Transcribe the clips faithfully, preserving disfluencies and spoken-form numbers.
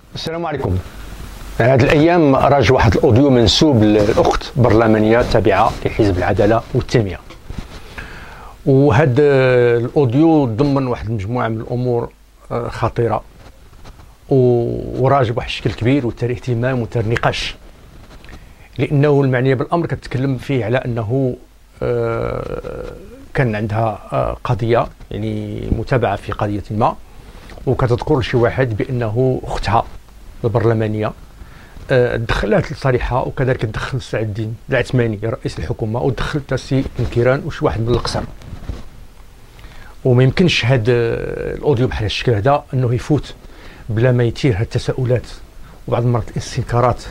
السلام عليكم. هذه الايام راج واحد الاوديو منسوب للاخت برلمانيه تابعه لحزب العداله والتنميه، وهذا الاوديو ضمن واحد المجموعه من الامور خطيره وراج بواحد الشكل كبير وتاري اهتمام وتاري نقاش، لانه المعنيه بالامر كتكلم فيه على انه كان عندها قضيه، يعني متابعه في قضيه ما، وكتذكر شي واحد بانه اختها البرلمانيه دخلات لصالحها، وكذلك دخل سعد الدين العثماني رئيس الحكومه، ودخل تاسي الكيران وشي واحد من الاقسام. وما يمكنش هذا الاوديو بحال الشكل هذا انه يفوت بلا ما يثير هاد التساؤلات وبعض المرات الاستنكارات،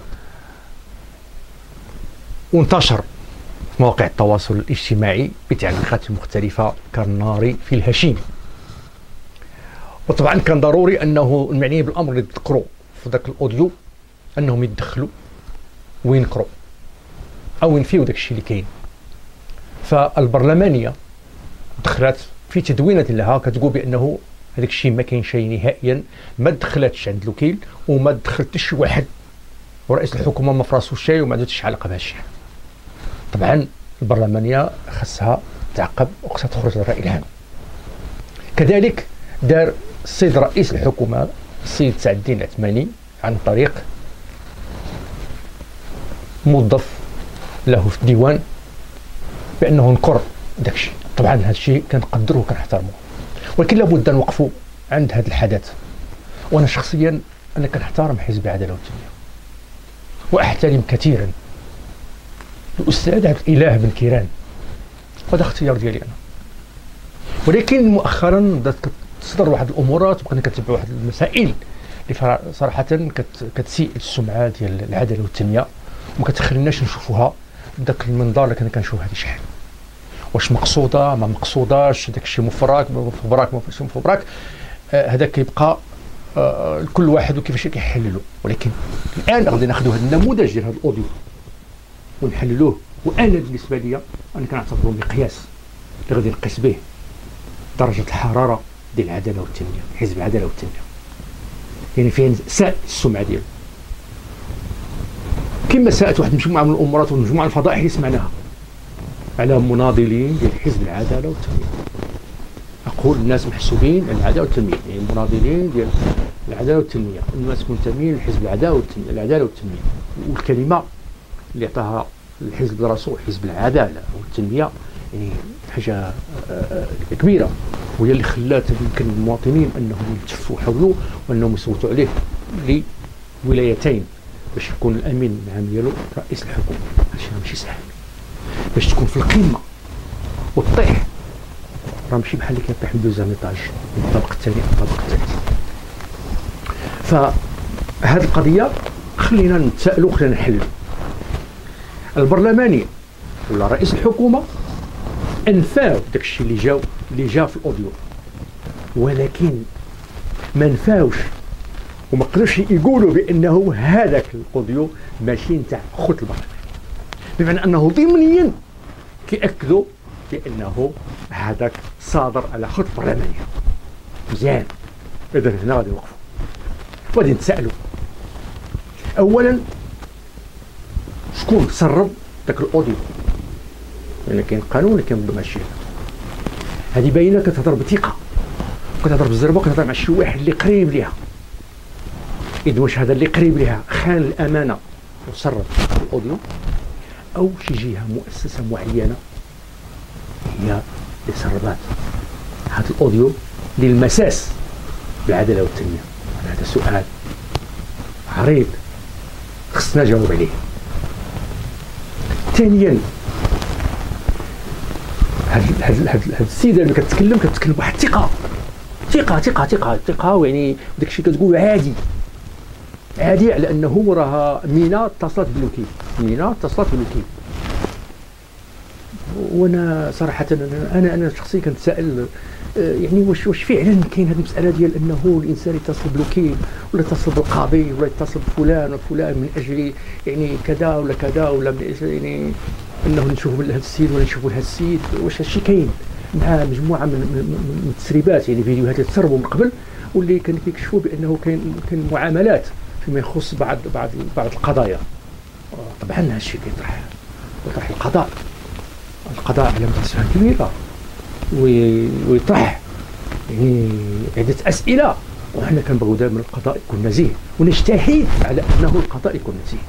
وانتشر في مواقع التواصل الاجتماعي بتعليقات مختلفه كالنار في الهشيم. وطبعا كان ضروري انه المعنيين بالامر اللي تذكروا في ذاك الاوديو انهم يتدخلوا وينكروا او ينفيوا داك الشيء اللي كاين. فالبرلمانيه دخلت في تدوينه لها كتقول بانه هذاك الشيء ما كاين شيء نهائيا، ما دخلتش عند الوكيل وما دخلتش شي واحد، ورئيس الحكومه ما فراسو شيء وما عندوش علاقه بهذا الشيء. طبعا البرلمانيه خاصها تعقب وخاصها تخرج للراي العام. كذلك دار السيد رئيس الحكومه السيد سعد الدين العثماني عن طريق موظف له في الديوان بانه نكر داك الشيء. طبعا هذا الشيء كنقدروه وكنحترموه، ولكن لابد نوقفوا عند هذا الحدث. وانا شخصيا انا كنحترم حزب العداله والتنميه واحترم كثيرا الاستاذ عبد الاله بن كيران، وهذا اختيار ديالي انا. ولكن مؤخرا بدات تصدر واحد الامورات وبقينا كنتبع واحد المسائل اللي صراحه كتسيء السمعه ديال العداله والتنميه وما كتخليناش نشوفوها بداك المنظار اللي كنا كنشوف هذه شحال. واش مقصوده ما مقصوداش، داك الشيء مفراك مفبراك ما مفبراك، آه هذا كيبقى آه كل واحد وكيفاش كيحللو. ولكن الان غادي ناخذوا هذا النموذج ديال هذا الاوديو ونحللوه، وانا بالنسبه لي انا كنعتبره مقياس اللي غادي نقيس به درجه الحراره ديال العداله والتنميه، حزب العداله والتنميه. يعني فين ساء السمعه ديالو كما ساءت واحد المجموعه من الامورات والمجموعه الفضائح اللي سمعناها على مناضلين ديال حزب العداله والتنميه. اقول الناس محسوبين العداله والتنميه، يعني مناضلين ديال العداله والتنميه، الناس منتمين لحزب العداله والتنميه، العداله والتنميه. والكلمه اللي عطاها الحزب براسو حزب العداله والتنميه يعني حاجه كبيره، وهي اللي خلات يمكن المواطنين انهم يلتفوا حوله وانهم يصوتوا عليه لولايتين باش يكون الامين العام ديالو رئيس الحكومه. هادشي ماشي سهل باش تكون في القمه وتطيح، راه ماشي بحال اللي كيطيح من دوزيام ايطاج من الطابق الثاني او الطابق الثالث. فهاد القضيه خلينا نتسائلوا خلينا نحلوا. البرلماني ولا رئيس الحكومه انفاو داك الشيء اللي جاو اللي جا في الاوديو، ولكن ما نفاوش وما قدروش يقولوا بانه هذاك الاوديو ماشي نتاع خوت البرلمان، بمعنى انه ضمنيا كيأكدوا بانه هذاك صادر على خوت البرلمانيه. مزيان، اذا هنا غادي نوقفوا وغادي نتسائلوا. اولا شكون سرب داك الاوديو؟ لان كاين قانون كينظم هادشي. هذه باينه كتهضر بثقه وكتهضر بالزربه وكتهضر مع شي واحد اللي قريب ليها. اذا واش هذا اللي قريب ليها خان الامانه وسرب الاوديو، او شي جهه مؤسسه معينه هي اللي سربات هذا الاوديو للمساس بالعداله والتنميه؟ هذا سؤال عريض خصنا نجاوب عليه. ثانيا هاد هاد هاد السيده اللي كتكلم كتكلم بواحد الثقه ثقه ثقه ثقه ثقه يعني داك الشيء كتقول عادي عادي على انه راه مينا اتصلت بالوكيل، مينا اتصلت بالوكيل. وانا صراحه انا انا, أنا شخصيا كنتسائل يعني واش واش فعلا كاين هذه المساله ديال انه الانسان يتصل بالوكيل ولا يتصل بالقاضي ولا يتصل بفلان وفلان من اجل يعني كذا ولا كذا ولا من اجل يعني انه نشوفوا لهذا السيد ولا نشوفوا لهذا السيد؟ واش هادشي كاين مع مجموعه من, من, من التسريبات، يعني فيديوهات اللي تسربوا من قبل واللي كان كيكشفوا بانه كاين كاين معاملات فيما يخص بعض بعض بعض القضايا. طبعا هذا الشيء كيطرح يطرح القضاء القضاء على مساحه كبيره، ويطرح يعني عده اسئله، وحنا كنبغيو دائما القضاء يكون نزيه، ونجتهد على انه القضاء يكون نزيه.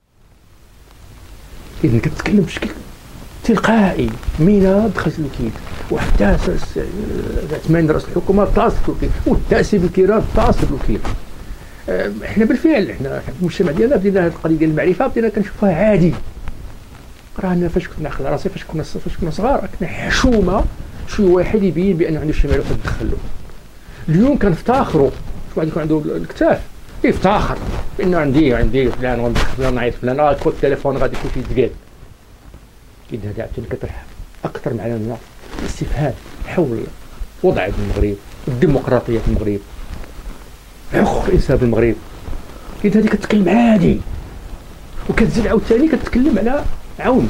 اذا كتكلم بشكل تلقائي من دخلت الوكيل وحتى ثمانين رئيس الحكومه اتصل بالوكيل والتاسيس الكرام اتصل بالوكيل. احنا بالفعل احنا في المجتمع ديالنا بدينا هذه القضيه ديال المعرفه بدينا كنشوفوها عادي. رانا فاش كنا ناخذ راسي فاش كنا فاش كنا صغار كنا حشومه شي واحد يبين بانه عنده شي معلومه تدخل له. اليوم كنفتخروا شي واحد يكون عنده الكتاف يفتخر بانه عندي عندي فلان وندخل فلان نعيط فلان راه كود التليفون غادي يكون فيه تقاد. اذا هذا عاوتاني كطرح اكثر معنا استفهام حول وضع المغرب والديمقراطيه في المغرب، حقوق الانسان في المغرب. اذا هذه كتكلم عادي، وكتزيد عاوتاني كتكلم على عون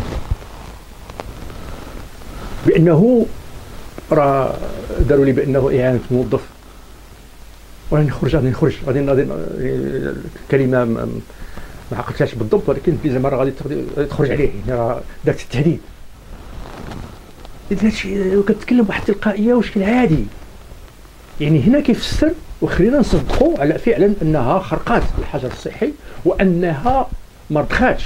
بانه راه داروا لي بانه اعانه موظف وراني نخرج غادي نخرج غادي غادي الكلمه ما عقلتهاش بالضبط، ولكن في زعما راه غادي تخرج عليه، يعني راه دارت التهديد. اذا هادشي كتكلم بواحد التلقائيه وشكل عادي، يعني هنا كيفسر وخلينا نصدقوا على فعلا انها خرقات الحجر الصحي وانها ما رضخاتش.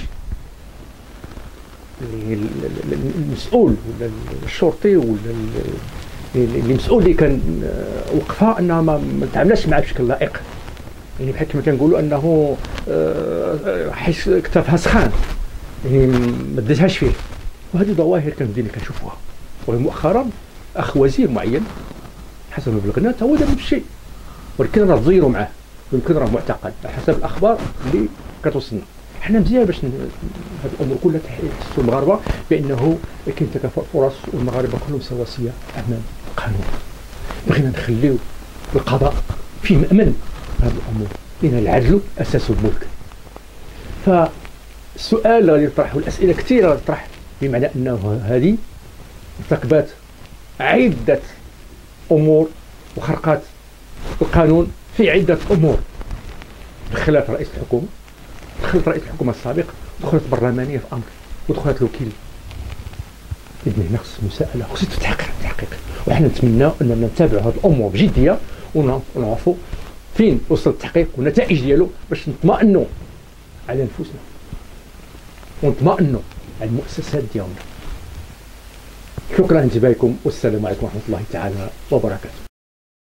المسؤول ولا الشرطي ولا اللي مسؤول اللي كان وقفها انها ما تعاملش معها بشكل لائق، يعني بحال كما كنقولوا انه حيت كتافها سخان يعني ما داتهاش فيه. وهذه ظواهر كنبدينا كنشوفوها. ومؤخرا اخ وزير معين حسب ما بلغنا تا هو دار نفس الشيء، ولكن راه تزيروا معاه ويمكن راه معتقل على حسب الاخبار اللي كتوصلنا. حنا مزيان باش هذه الامور كلها تحسوا المغاربه بانه كاين تكافؤ فرص والمغاربه كلهم سواسيه امام القانون. بغينا نخليو القضاء في مأمن هذه الامور، لان العدل اساس الملك. فالسؤال اللي غادي يطرح والاسئله كثيره غادي تطرح بمعنى انه هذه ارتكبات عده امور وخرقات القانون في عده امور. دخلت رئيس الحكومه، دخلت رئيس الحكومه السابق، دخلت برلمانيه في امر، ودخلت الوكيل. اذا هنا خص مساءله خص تتحقق التحقيق، وحنا نتمنى اننا نتابعوا هذه الامور بجديه ونعرفوا فين وصل التحقيق والنتائج ديالو باش نطمئنوا على انفسنا ونطمئنوا على المؤسسات ديالنا. شكرا لانتباهكم والسلام عليكم ورحمه الله تعالى وبركاته.